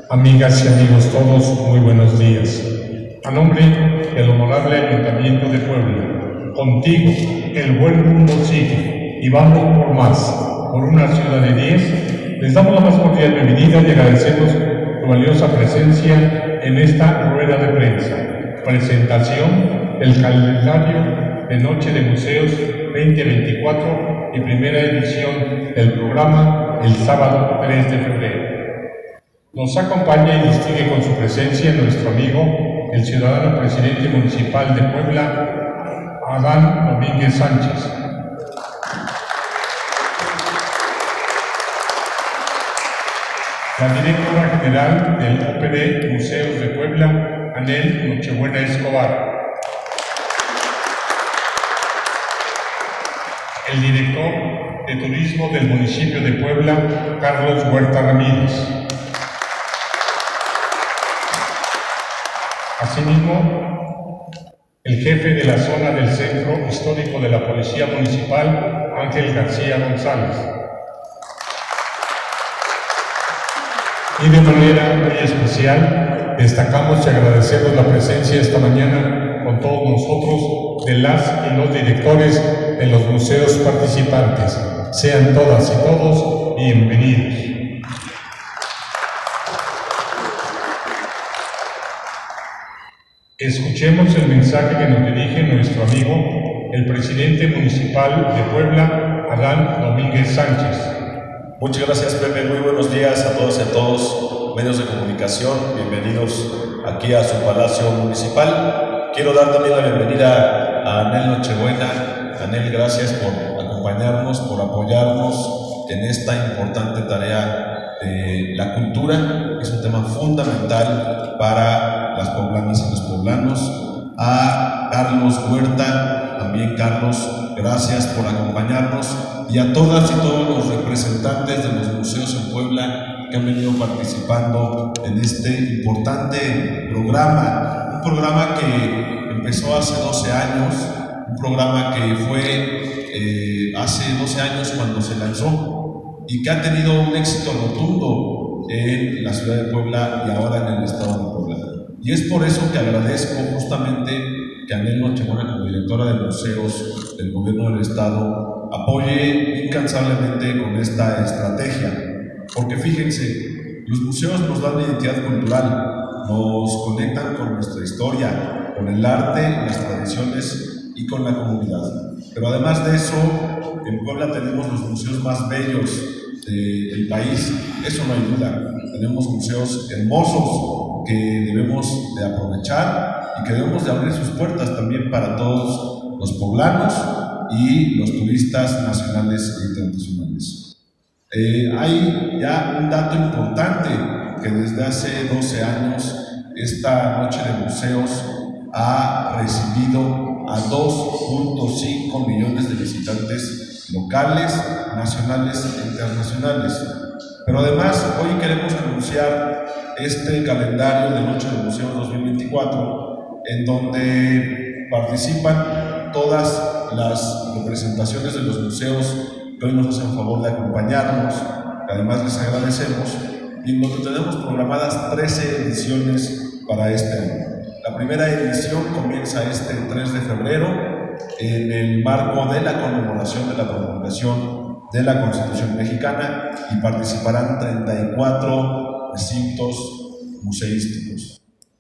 Amigas y amigos todos, muy buenos días. A nombre del Honorable Ayuntamiento de Puebla, contigo el buen mundo sigue y vamos por más, por una ciudad de 10, les damos la más cordial bienvenida y agradecemos su valiosa presencia en esta rueda de prensa. Presentación del calendario de Noche de Museos 2024 y primera edición del programa el sábado 3 de febrero. Nos acompaña y distingue con su presencia nuestro amigo, el ciudadano presidente municipal de Puebla, Adán Domínguez Sánchez. La directora general del OPD Museos de Puebla, Anel Nochebuena Escobar. El director de Turismo del municipio de Puebla, Carlos Huerta Ramírez. Asimismo, el jefe de la zona del Centro Histórico de la Policía Municipal, Ángel García González. Y de manera muy especial, destacamos y agradecemos la presencia esta mañana con todos nosotros de las y los directores de los museos participantes. Sean todas y todos bienvenidos. Escuchemos el mensaje que nos dirige nuestro amigo, el presidente municipal de Puebla, Adán Domínguez Sánchez. Muchas gracias, Pepe. Muy buenos días a todos y a todos, medios de comunicación. Bienvenidos aquí a su Palacio Municipal. Quiero dar también la bienvenida a Anel Nochebuena. Anel, gracias por acompañarnos, por apoyarnos en esta importante tarea de la cultura. Es un tema fundamental para las poblanas y los poblanos. A Carlos Huerta, también Carlos, gracias por acompañarnos, y a todas y todos los representantes de los museos en Puebla que han venido participando en este importante programa, un programa que empezó hace 12 años, un programa que fue hace 12 años cuando se lanzó y que ha tenido un éxito rotundo en la ciudad de Puebla y ahora en el estado de Puebla. Y es por eso que agradezco justamente que Anel Nochebuena, como directora de museos del gobierno del estado, apoye incansablemente con esta estrategia. Porque fíjense, los museos nos dan identidad cultural, nos conectan con nuestra historia, con el arte, las tradiciones y con la comunidad. Pero además de eso, en Puebla tenemos los museos más bellos del país, eso no hay duda. Tenemos museos hermosos que debemos de aprovechar y que debemos de abrir sus puertas también para todos los poblanos y los turistas nacionales e internacionales. Hay ya un dato importante, que desde hace 12 años esta Noche de Museos ha recibido a 2.5 millones de visitantes locales, nacionales e internacionales. Pero además, hoy queremos anunciar este calendario de Noche de Museos 2024, en donde participan todas las representaciones de los museos que hoy nos hacen favor de acompañarnos, que además les agradecemos, y en donde tenemos programadas 13 ediciones para este año. La primera edición comienza este 3 de febrero en el marco de la conmemoración de la promulgación de la Constitución Mexicana, y participarán 34 recintos museísticos.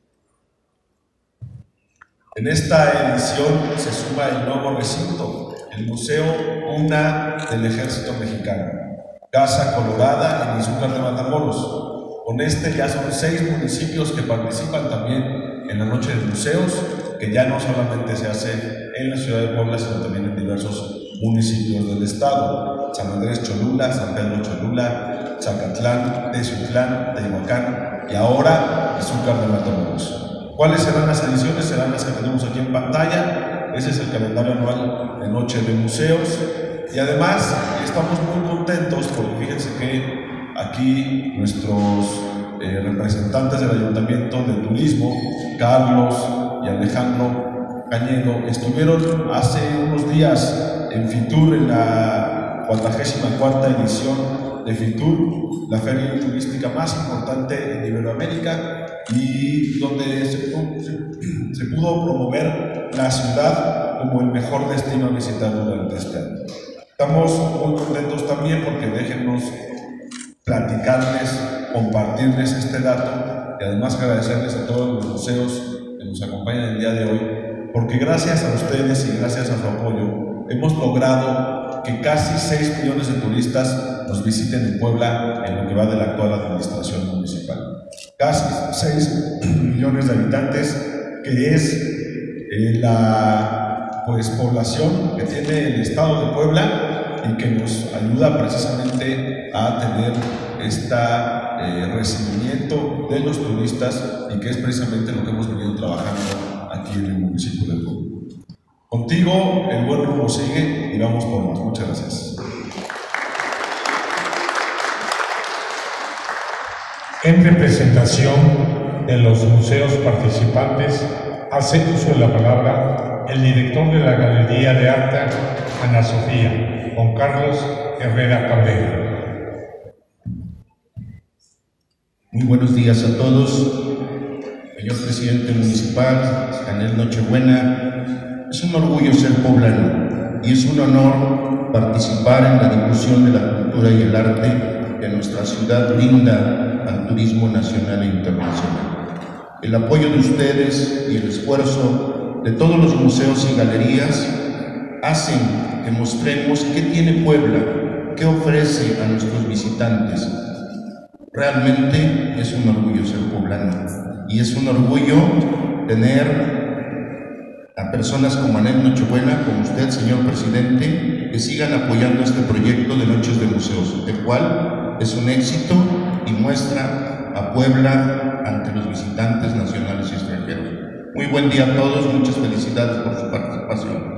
En esta edición se suma el nuevo recinto, el Museo UNA del Ejército Mexicano, Casa Colorada en Izúcar de Matamoros. Con este ya son 6 municipios que participan también en la Noche de Museos, que ya no solamente se hace en la ciudad de Puebla, sino también en diversos municipios del estado: San Andrés Cholula, San Pedro Cholula, Zacatlán, Teziutlán, Tehuacán y ahora Izúcar de Matamoros. ¿Cuáles serán las ediciones? Serán las que tenemos aquí en pantalla. Ese es el calendario anual de Noche de Museos, y además estamos muy contentos porque fíjense que aquí nuestros representantes del Ayuntamiento de Turismo, Carlos y Alejandro Cañedo, estuvieron hace unos días en Fitur, en la 44ª edición de FITUR, la feria turística más importante en Iberoamérica, y donde se pudo promover la ciudad como el mejor destino a visitar durante este año. Estamos muy contentos también porque déjennos platicarles, compartirles este dato y además agradecerles a todos los museos que nos acompañan el día de hoy, porque gracias a ustedes y gracias a su apoyo hemos logrado que casi 6 millones de turistas nos visiten en Puebla en lo que va de la actual administración municipal. Casi 6 millones de habitantes, que es la población que tiene el estado de Puebla y que nos ayuda precisamente a tener este recibimiento de los turistas, y que es precisamente lo que hemos venido trabajando aquí en el municipio de Puebla. Contigo el buen rumbo sigue y vamos por más. Muchas gracias. En representación de los museos participantes, hace uso de la palabra el director de la Galería de Arte Ana Sofía, Juan Carlos Herrera Cabrera. Muy buenos días a todos. Señor presidente municipal, Anel Nochebuena, es un orgullo ser poblano y es un honor participar en la difusión de la cultura y el arte que nuestra ciudad brinda al turismo nacional e internacional. El apoyo de ustedes y el esfuerzo de todos los museos y galerías hacen que mostremos qué tiene Puebla, qué ofrece a nuestros visitantes. Realmente es un orgullo ser poblano y es un orgullo tener a personas como Anel Nochebuena, como usted, señor presidente, que sigan apoyando este proyecto de Noches de Museos, el cual es un éxito y muestra a Puebla ante los visitantes nacionales y extranjeros. Muy buen día a todos, muchas felicidades por su participación.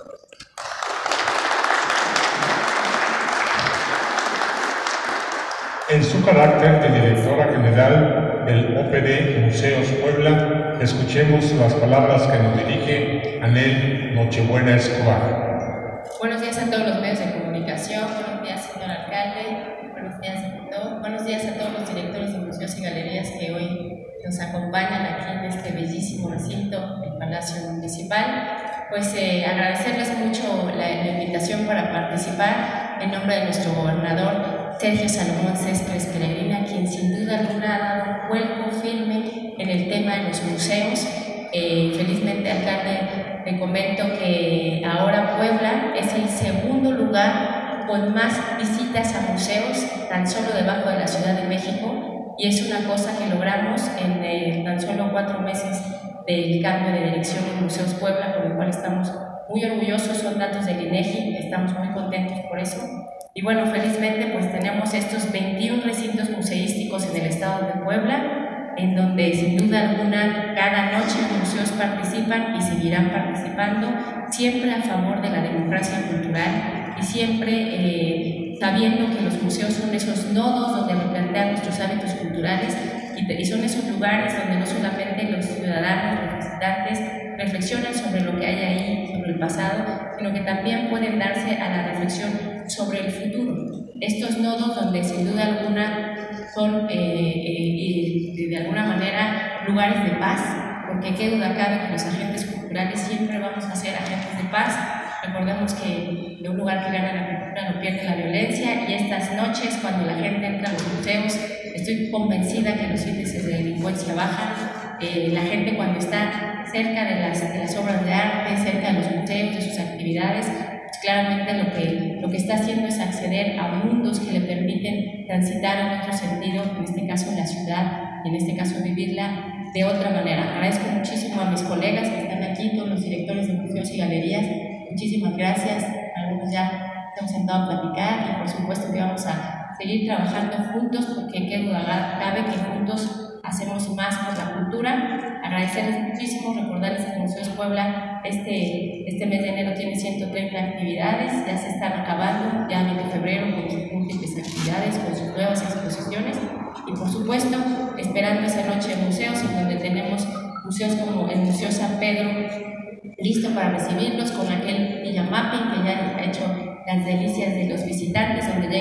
En su carácter de directora general del OPD Museos Puebla, escuchemos las palabras que nos dirige Anel Nochebuena Escobar. Buenos días a todos los medios de comunicación, buenos días señor alcalde, buenos días director, buenos días a todos los directores de museos y galerías que hoy nos acompañan aquí en este bellísimo recinto, el Palacio Municipal. Pues agradecerles mucho la invitación para participar en nombre de nuestro gobernador Sergio Salomón Céspedes Peregrina, quien sin duda alguna ha dado un vuelco firme en el tema de los museos. Felizmente, alcalde, te comento que ahora Puebla es el segundo lugar con más visitas a museos, tan solo debajo de la Ciudad de México, y es una cosa que logramos en tan solo 4 meses del cambio de dirección en Museos Puebla, con lo cual estamos muy orgullosos. Son datos del INEGI, estamos muy contentos por eso. Y bueno, felizmente pues tenemos estos 21 recintos museísticos en el estado de Puebla, en donde sin duda alguna cada noche los museos participan y seguirán participando, siempre a favor de la democracia cultural y siempre sabiendo que los museos son esos nodos donde replantear nuestros hábitos culturales y son esos lugares donde no solamente los ciudadanos, los visitantes reflexionan sobre lo que hay ahí, sobre el pasado, sino que también pueden darse a la reflexión sobre el futuro. Estos nodos donde sin duda alguna son de alguna manera lugares de paz, porque qué duda cabe que los agentes culturales siempre vamos a ser agentes de paz. Recordemos que de un lugar que gana la cultura no pierde la violencia, y estas noches cuando la gente entra a los museos, estoy convencida que los índices de delincuencia bajan. La gente cuando está cerca de las obras de arte, cerca de los museos, de sus actividades, pues claramente lo que está haciendo es acceder a mundos que le permiten transitar en otro sentido, en este caso la ciudad, y en este caso vivirla de otra manera. Agradezco muchísimo a mis colegas que están aquí, todos los directores de museos y galerías. Muchísimas gracias. Algunos ya estamos sentados a platicar y por supuesto que vamos a seguir trabajando juntos, porque qué duda cabe que juntos hacemos más por la cultura. Agradecerles muchísimo, recordarles que Museos Puebla este mes de enero tiene 130 actividades, ya se están acabando, ya viene febrero con sus múltiples actividades, con sus nuevas exposiciones, y por supuesto esperando esa noche de museos, en donde tenemos museos como el Museo San Pedro listo para recibirlos, con aquel Villa Mapping que ya ha hecho las delicias de los visitantes, donde llegan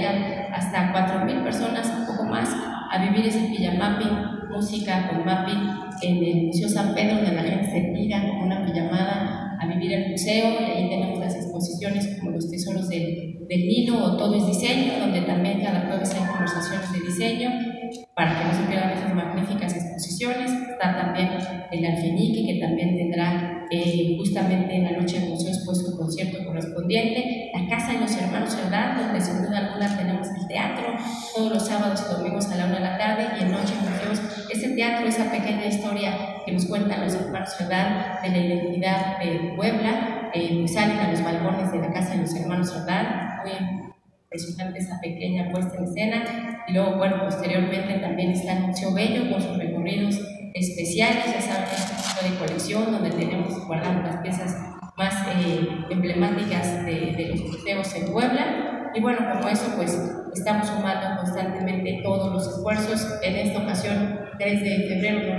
hasta 4,000 personas, un poco más, a vivir ese pijamapping, música con mapping en el Museo San Pedro, donde la gente se tira con una pijamada a vivir el museo, y ahí tenemos las exposiciones como los tesoros del Nilo o Todo es Diseño, donde también cada jueves hay conversaciones de diseño, para que no se pierdan esas magníficas exposiciones. Está también el Alfeñique, que también tendrá justamente en la noche de museos pues su concierto correspondiente. La Casa de los Hermanos Cerdán, donde sin duda alguna tenemos el teatro, todos los sábados y domingos a la 1 de la tarde, y en Noche de Museos, ese teatro, esa pequeña historia que nos cuentan los hermanos Cerdán de la identidad de Puebla, salen a los balcones de la Casa de los Hermanos Cerdán, muy impresionante esa pequeña puesta en escena. Y luego, bueno, posteriormente también está el Museo Bello con sus recorridos especiales, ya saben, este tipo de colección donde tenemos guardando las piezas más emblemáticas de los museos en Puebla. Y bueno, como eso, pues estamos sumando constantemente todos los esfuerzos. En esta ocasión, 3 de febrero,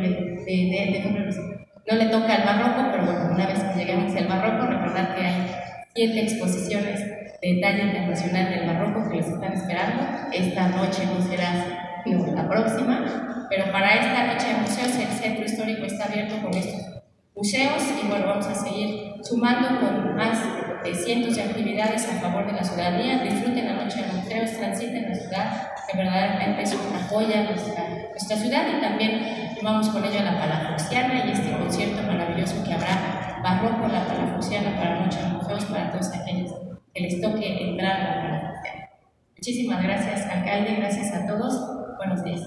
no le toca al barroco, pero bueno, una vez que lleguemos al barroco, recordar que hay 7 exposiciones de talla internacional del barroco que los están esperando. Esta noche no será la próxima, pero para esta noche de museos el Centro Histórico está abierto con estos museos, y bueno, vamos a seguir sumando con más de cientos de actividades a favor de la ciudadanía. Disfruten la noche de museos, transiten la ciudad, que verdaderamente es una joya nuestra ciudad, y también vamos con ello a la Palafoxiana y este concierto maravilloso que habrá barroco, la Palafoxiana, para Noche de Museos, para todos aquellos que les toque entrar a la Palafoxiana. Muchísimas gracias, alcalde, gracias a todos, buenos días.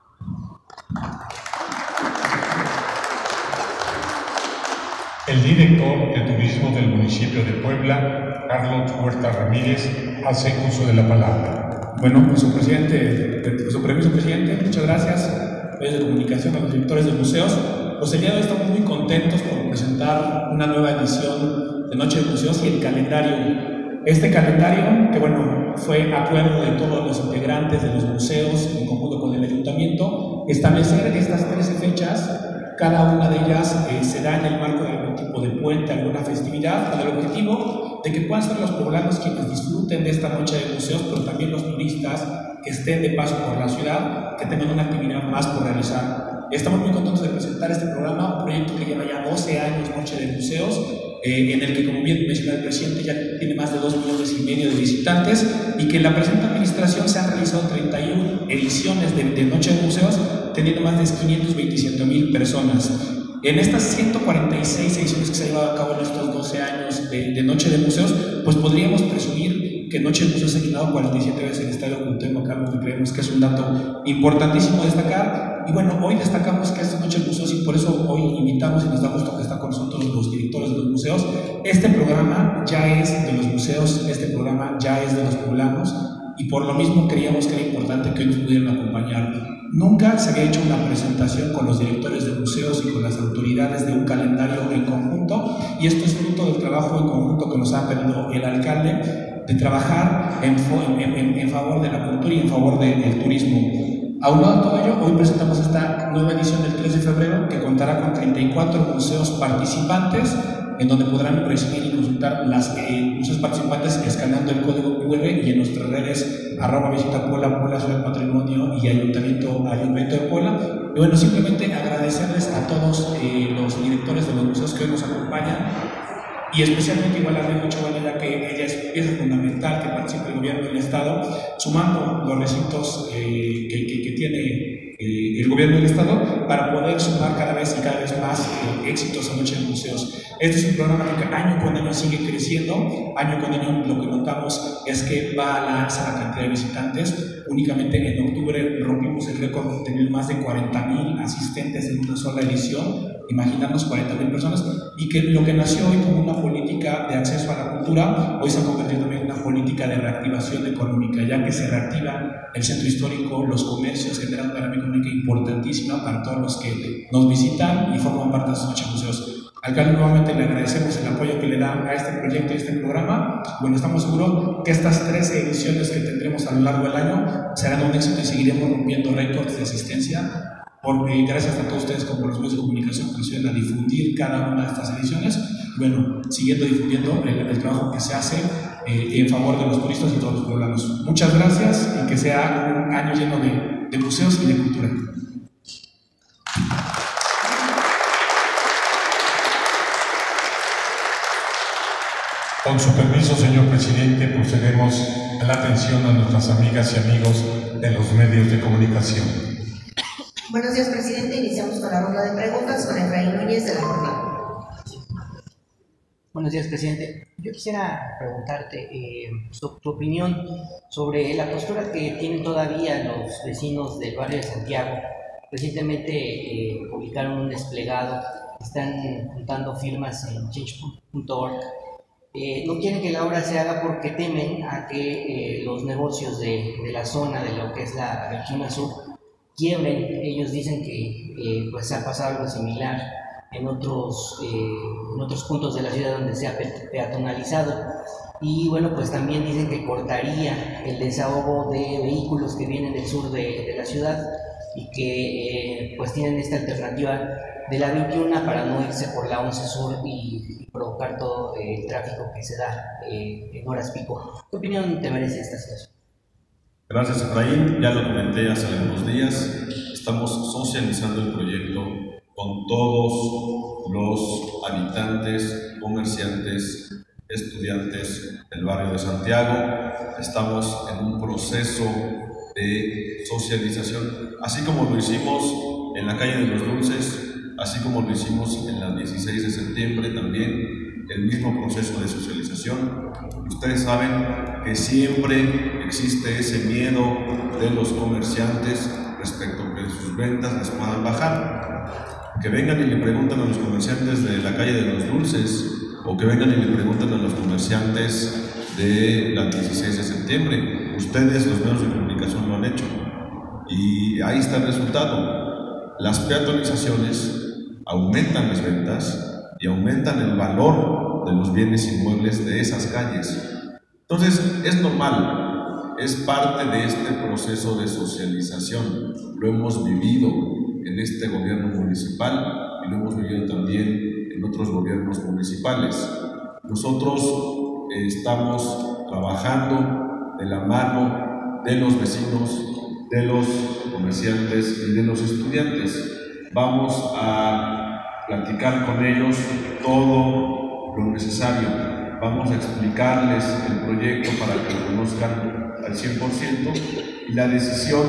El director de Turismo del municipio de Puebla, Carlos Huerta Ramírez, hace uso de la palabra. Bueno, con su permiso, presidente, muchas gracias. Medios de comunicación, a los directores de museos. Pues el día de hoy estamos muy contentos por presentar una nueva edición de Noche de Museos y el calendario. Este calendario, que bueno, fue acuerdo de todos los integrantes de los museos en conjunto con el ayuntamiento, establecer estas 13 fechas. Cada una de ellas se da en el marco de algún tipo de puente, alguna festividad, con el objetivo de que puedan ser los poblanos quienes disfruten de esta noche de museos, pero también los turistas que estén de paso por la ciudad, que tengan una actividad más por realizar. Estamos muy contentos de presentar este programa, un proyecto que lleva ya 12 años, Noche de Museos, en el que, como bien mencionó el presidente, ya tiene más de 2,5 millones de visitantes, y que en la presente administración se han realizado 31 ediciones de Noche de Museos, teniendo más de 527,000 personas. En estas 146 ediciones que se han llevado a cabo en estos 12 años de Noche de Museos, pues podríamos presumir que Noche de Museos ha llenado 47 veces el Estadio Cuauhtémoc, algo que creemos que es un dato importantísimo destacar. Y bueno, hoy destacamos que esta Noche de Museos, y por eso hoy invitamos y nos da gusto que está con nosotros los directores de los museos. Este programa ya es de los museos, este programa ya es de los poblanos, y por lo mismo creíamos que era importante que hoy nos pudieran acompañar. Nunca se había hecho una presentación con los directores de museos y con las autoridades de un calendario en conjunto, y esto es fruto del trabajo en conjunto que nos ha pedido el alcalde de trabajar en favor de la cultura y en favor del turismo. Aunado a todo ello, hoy presentamos esta nueva edición del 3 de febrero que contará con 34 museos participantes, en donde podrán recibir y consultar los museos participantes escaneando el código QR, y en nuestras redes @visitapuebla, Puebla Ciudad del Patrimonio y Ayuntamiento de Puebla. Y bueno, simplemente agradecerles a todos los directores de los museos que hoy nos acompañan, y especialmente igual a Nelly Nochebuena, ya que ella es pieza fundamental que participa el gobierno del Estado, sumando los recintos que tiene el gobierno del Estado para poder sumar cada vez más éxitos a Noche de Museos. Este es un programa que año con año sigue creciendo. Año con año lo que notamos es que va a la alza la cantidad de visitantes. Únicamente en octubre rompimos el récord de tener más de 40,000 asistentes en una sola edición. Imaginarnos 40,000 personas, y que lo que nació hoy como una política de acceso a la cultura, hoy se ha convertido también en una política de reactivación económica, ya que se reactiva el centro histórico, los comercios, generando una económica importantísima para todos los que nos visitan y forman parte de esta Noche de Museos. Alcalde, nuevamente le agradecemos el apoyo que le da a este proyecto y a este programa. Bueno, estamos seguros que estas 13 ediciones que tendremos a lo largo del año serán un éxito y seguiremos rompiendo récords de asistencia, porque gracias a todos ustedes como los medios de comunicación que nos ayudan a difundir cada una de estas ediciones. Bueno, siguiendo difundiendo el trabajo que se hace en favor de los turistas y todos los poblanos. Muchas gracias y que sea un año lleno de museos y de cultura. Con su permiso, señor presidente, procedemos a la atención a nuestras amigas y amigos de los medios de comunicación. Buenos días, presidente. Iniciamos con la ronda de preguntas con Efraín Núñez de La Jornada. Buenos días, presidente. Yo quisiera preguntarte tu opinión sobre la postura que tienen todavía los vecinos del barrio de Santiago. Recientemente publicaron un desplegado, están juntando firmas en change.org. No quieren que la obra se haga porque temen a que los negocios de la zona, de lo que es la 21 Sur, quiebren. Ellos dicen que pues ha pasado algo similar en otros puntos de la ciudad donde se ha peatonalizado. Y bueno, pues también dicen que cortaría el desahogo de vehículos que vienen del sur de la ciudad y que pues tienen esta alternativa de la 21 para no irse por la 11 Sur y provocar todo el tráfico que se da en horas pico. ¿Qué opinión te merece esta situación? Gracias, Efraín. Ya lo comenté hace algunos días. Estamos socializando el proyecto con todos los habitantes, comerciantes, estudiantes del barrio de Santiago. Estamos en un proceso de socialización, así como lo hicimos en la calle de los Dulces, así como lo hicimos en la 16 de septiembre, también el mismo proceso de socialización. Ustedes saben que siempre existe ese miedo de los comerciantes respecto a que sus ventas les puedan bajar. Que vengan y le pregunten a los comerciantes de la calle de los Dulces, o que vengan y le pregunten a los comerciantes de la 16 de septiembre. Ustedes, los medios de comunicación, lo han hecho. Y ahí está el resultado. Las peatonalizaciones aumentan las ventas y aumentan el valor de los bienes inmuebles de esas calles. Entonces, es normal, es parte de este proceso de socialización. Lo hemos vivido en este gobierno municipal y lo hemos vivido también en otros gobiernos municipales. Nosotros estamos trabajando de la mano de los vecinos, de los comerciantes y de los estudiantes. Vamos a platicar con ellos todo lo necesario. Vamos a explicarles el proyecto para que lo conozcan al 100%, y la decisión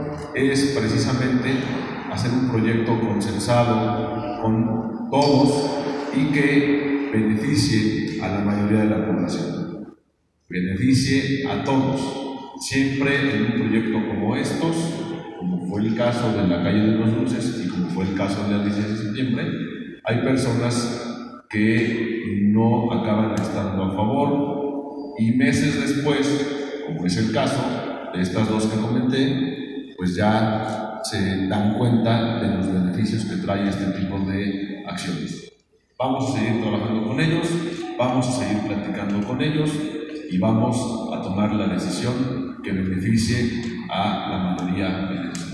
es precisamente hacer un proyecto consensado con todos y que beneficie a la mayoría de la población, beneficie a todos. Siempre en un proyecto como estos, como fue el caso de la calle de los Dulces y como fue el caso de la 16 de septiembre, hay personas que no acaban estando a favor, y meses después, como es el caso de estas dos que comenté, pues ya se dan cuenta de los beneficios que trae este tipo de acciones. Vamos a seguir trabajando con ellos, vamos a seguir platicando con ellos y vamos a tomar la decisión que beneficie a la mayoría de ellos.